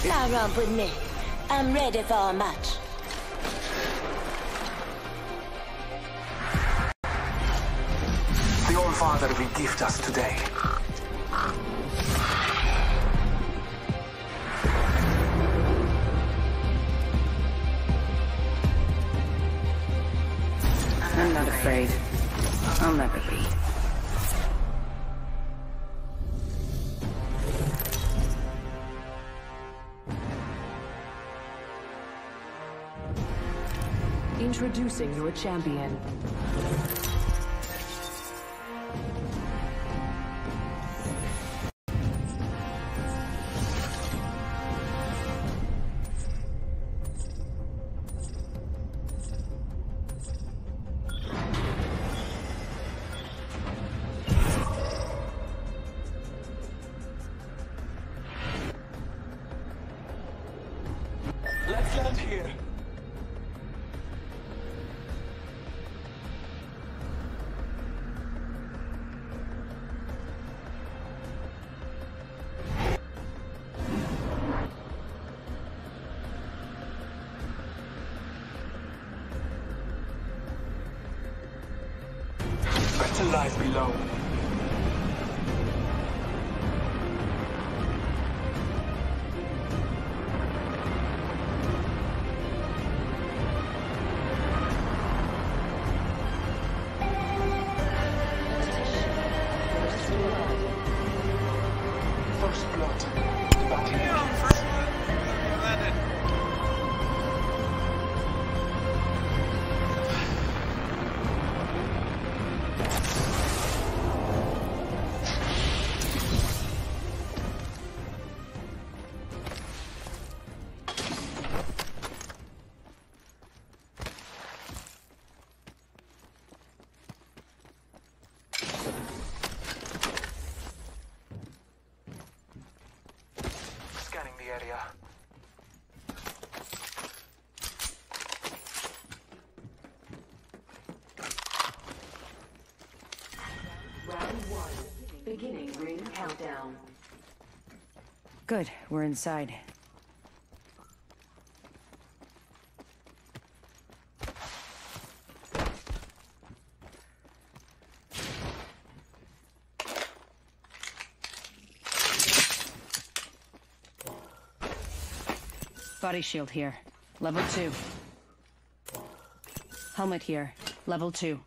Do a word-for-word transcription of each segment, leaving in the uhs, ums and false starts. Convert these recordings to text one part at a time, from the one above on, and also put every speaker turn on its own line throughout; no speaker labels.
Now romp with me. I'm ready for a match.
The All-Father will gift us today.
I'm not afraid. I'll never be.
Introducing your champion.
Let's land here. Better lies below. First blood.
Damn, first one. Landed.
Scanning the area.
Round one. Beginning ring countdown.
Good, we're inside. Body shield here. Level two. Helmet here. Level two.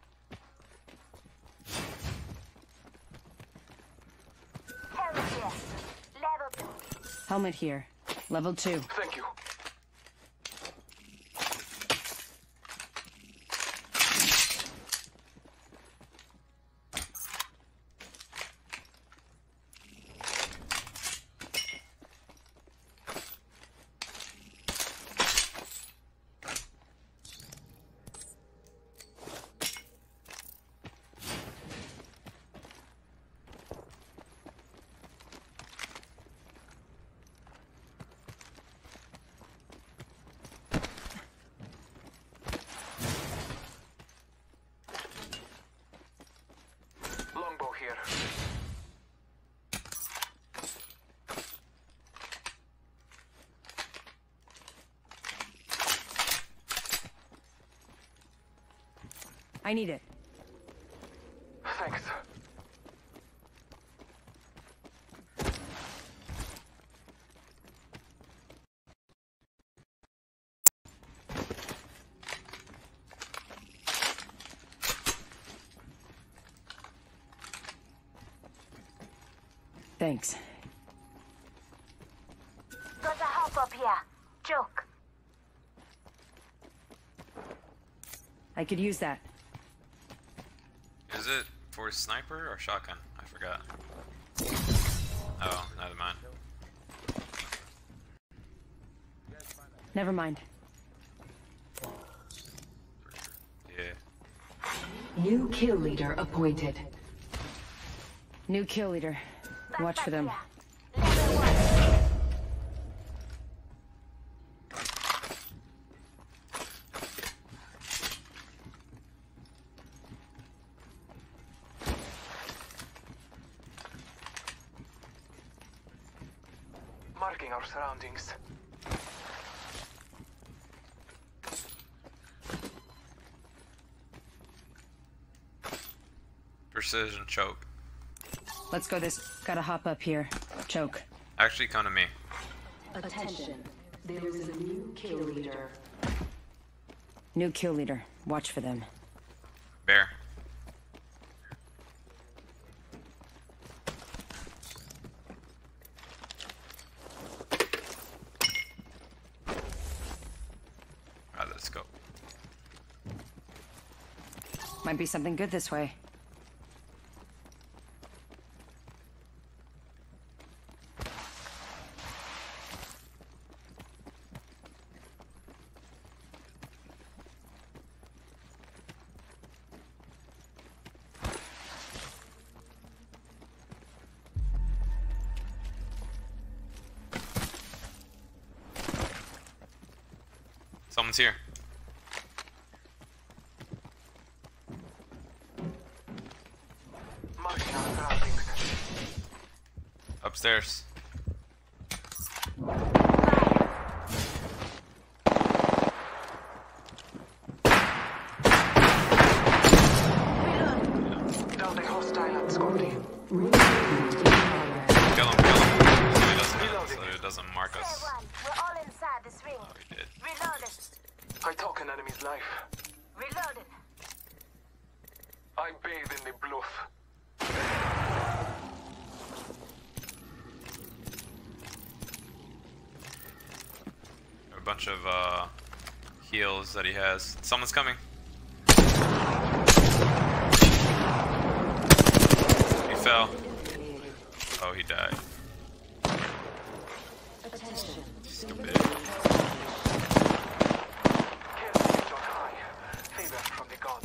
Helmet here. Level two.
Thank you. Longbow here.
I need it.
Thanks.
Thanks.
Got a hop up here. Joke.
I could use that.
Is it for sniper or shotgun? I forgot. Oh, never mind.
Never mind.
Yeah.
New kill leader appointed.
New kill leader. Watch for them.
Marking our surroundings.
Precision choke.
Let's go this. Gotta hop up here. Choke.
Actually, come to me.
Attention. There is a new kill leader.
New kill leader. Watch for them.
Bear. Alright, let's go.
Might be something good this way.
Someone's here.
Marking our surroundings.
Upstairs.
Down the hostile at Scotty.
Kill him, kill him. So he doesn't, so he doesn't mark
Fair
us.
one. We're all inside this ring.
Oh, he did.
Reloaded.
I took an enemy's life.
Reloaded.
I bathe in the bluff.
A bunch of uh, heals that he has. Someone's coming. He fell. Oh, he died.
Attention.
Stupid.
Care is on high. Favor from the gods.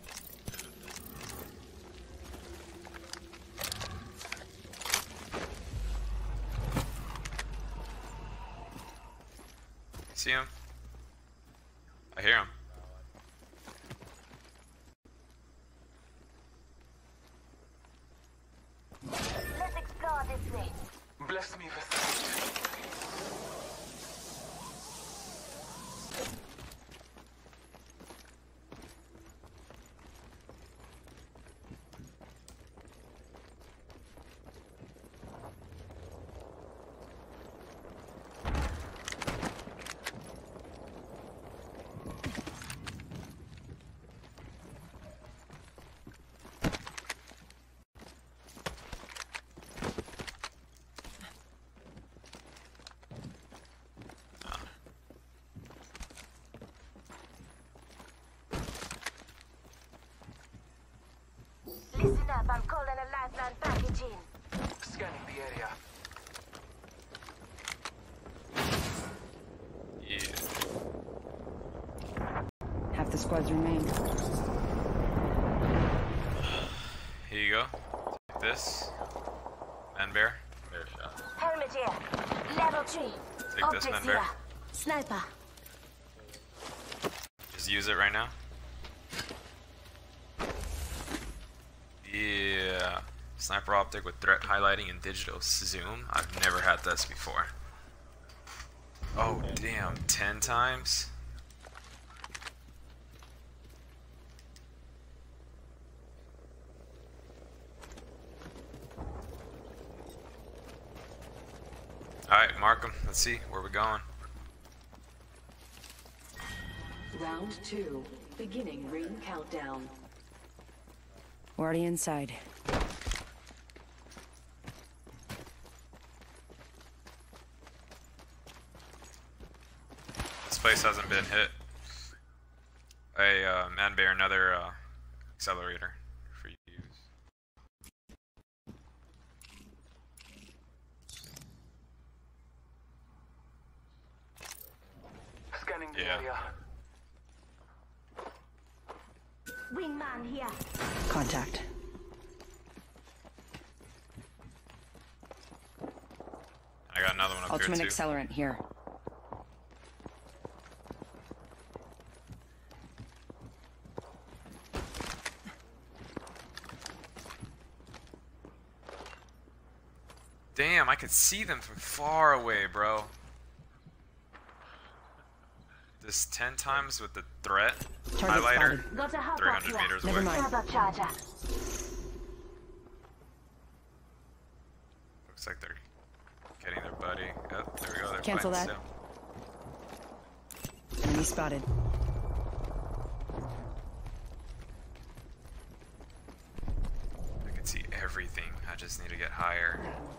See him? I hear him.
Let's explore this way.
Bless me with sight.
Listen up, I'm calling a lifeline package in.
Scanning the area.
Yeah.
Half the squads remain.
Here you go. Take this. Man bear. Bear shot.
Helmet here. Level three.
Take this,
Optics
man bear.
here. Sniper.
Just use it right now. Yeah. Sniper optic with threat highlighting and digital zoom. I've never had this before. Oh damn, ten times? Alright, mark them. Let's see where we're going.
Round two. Beginning ring countdown.
We're already inside.
This place hasn't been hit. A uh, man bear, another uh, accelerator for you to use.
Scanning the
Yeah.
area.
Wingman here.
Contact.
I got another one up
Ultimate
here too.
accelerant here.
Damn, I I could see them from far away, bro. This ten times with the threat
Target
highlighter,
spotted.
Got a hop
three
up
hundred
here.
meters
Never
away.
mind.
Turbocharger.
Looks like they're getting their buddy. Oh, there we go. They're
Cancel
fighting
that.
still.
Enemy spotted.
I can see everything. I just need to get higher.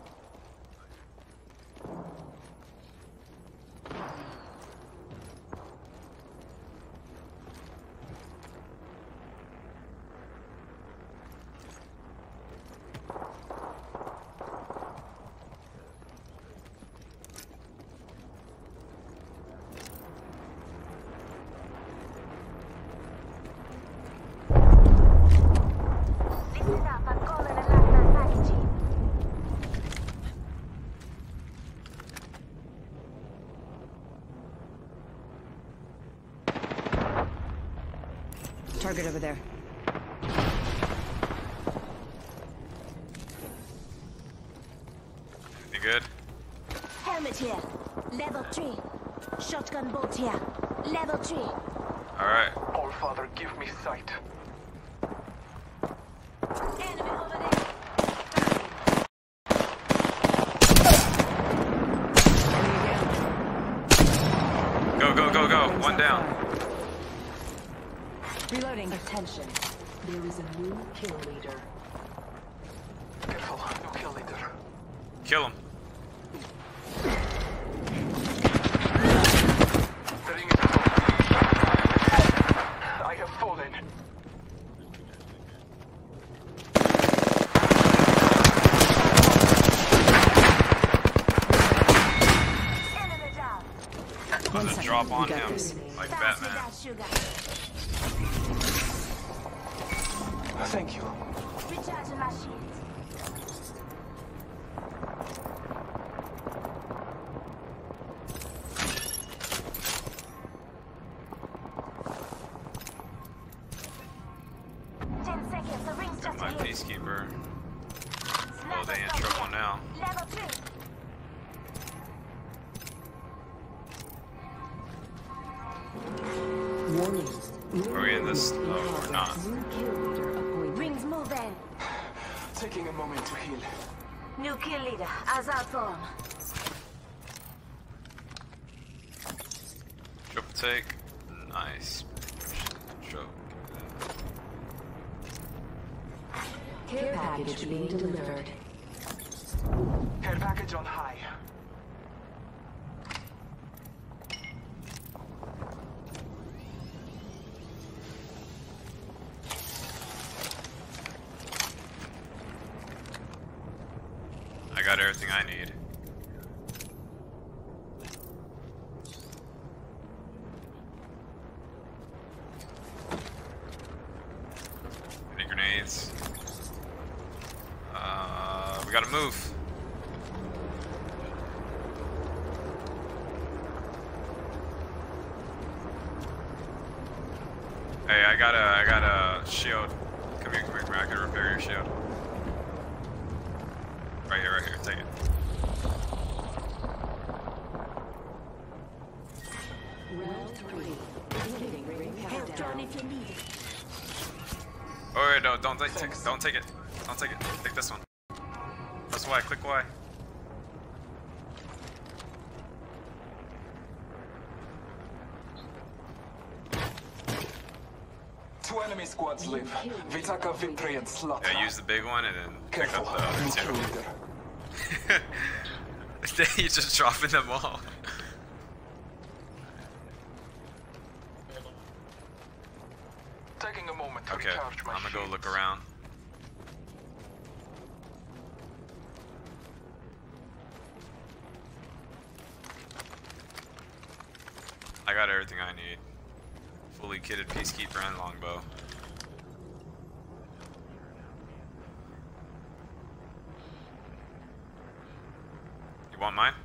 Listen up, I'm calling a lifeline packaging.
Target over there.
Anything good?
Helmet here. Level three. Shotgun bolt here. Level three.
Alright.
All Father, give me sight.
Enemy over there.
Go, go, go, go. One down.
Reloading.
Attention. There is a new kill leader.
Careful, no kill leader.
Kill him.
The ring is close. I have fallen.
Enemy down.
I'm gonna
second.
drop on
You got
him
this.
like
Bounce with
Batman.
that sugar.
Thank you.
Recharging my shields. Ten seconds, the ring's
Got
just
my
ahead.
peacekeeper. Oh,
Sniper
they in
sight
trouble
here.
now.
Level two.
Warning.
Are we in this? Oh, we're not.
New kill leader appointed.
Rings moving.
Taking a moment to heal.
New kill leader, as our form.
Triple take. Nice. Choke.
Care package being delivered.
Care package on high.
I got everything I need. Any grenades? Uh, we gotta move. Hey, I got a, I got a shield. Come here, come here, come here. I can repair your shield. Right here, right here. Take it.
Round three. Beginning ring
Help down
countdown.
if you need it.
Oh wait, no, don't take, take don't take it. Don't take it. Take this one. Press Y, click Y.
Two enemy squads live. Vitaka, Victory, and Slaughter.
Yeah, use the big one and then pick
Careful,
up the other
new kill
two.
leader.
He's just dropping them all.
Taking a moment to
Okay,
recharge my
I'm gonna go
shields.
look around. I got everything I need. Fully kitted peacekeeper and longbow. You want mine?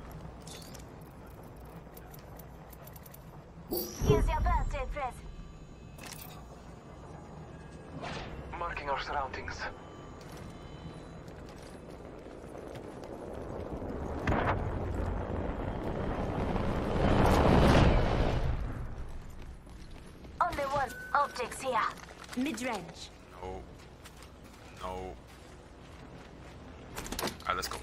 Here's your birthday present.
Marking our surroundings.
Optics here. Mid-range.
No. No. Alright, let's go.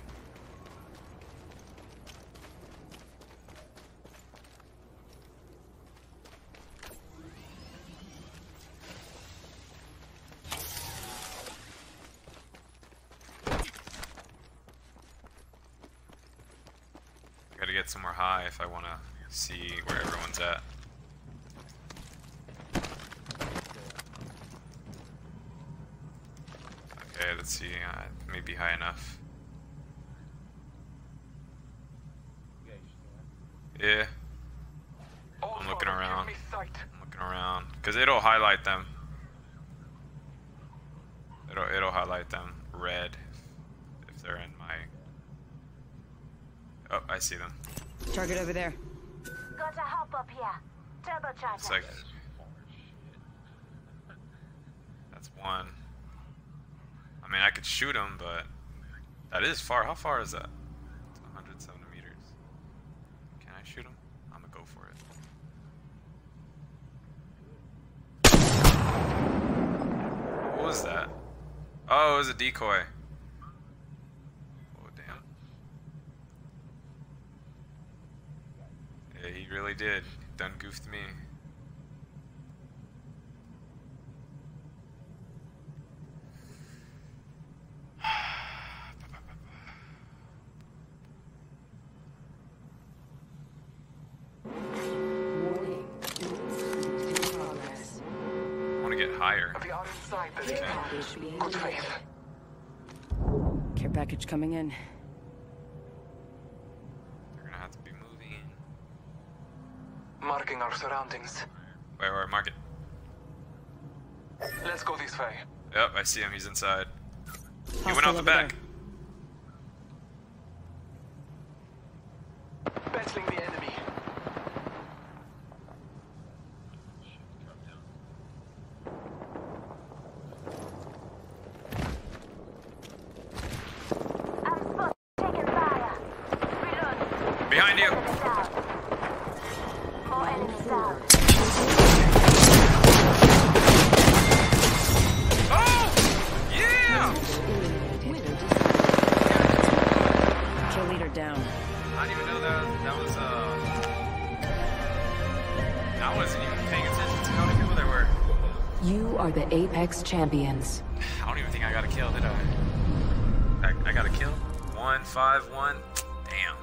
Gotta get somewhere high if I want to see where everyone's at. Okay, let's see. Uh, maybe high enough. Yeah. I'm looking around. I'm looking around because it'll highlight them. It'll it'll highlight them red if they're in my. Oh, I see them.
Target over there.
Got a hop up here. Turbocharger.
It's like that's one. I mean, I could shoot him, but that is far. How far is that? It's one hundred seventy meters. Can I shoot him? I'm gonna go for it. What was that? Oh, it was a decoy. Oh, damn. Yeah, he really did. Done goofed me. Higher.
We are inside the cave. Good faith.
Care package coming in.
They're gonna have to be moving.
Marking our surroundings.
Wait, wait, mark it.
Let's go this way.
Yep, I see him. He's inside. He
Hostile
went out the
over
back.
there.
Battling the enemy.
Behind you.
More enemies down.
Oh! Yeah!
Kill leader down.
I didn't even know that that was uh I wasn't even paying attention to how many people there were.
You are the Apex champions.
I don't even think I got a kill, did I? I, I got a kill? One, five, one. Damn.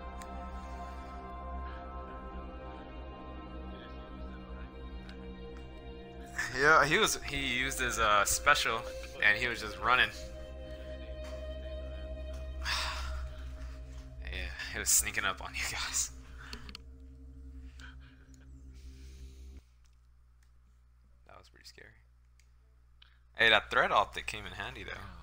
Yeah, he was he used his uh special and he was just running. Yeah, he was sneaking up on you guys. That was pretty scary. Hey, that thread optic came in handy though.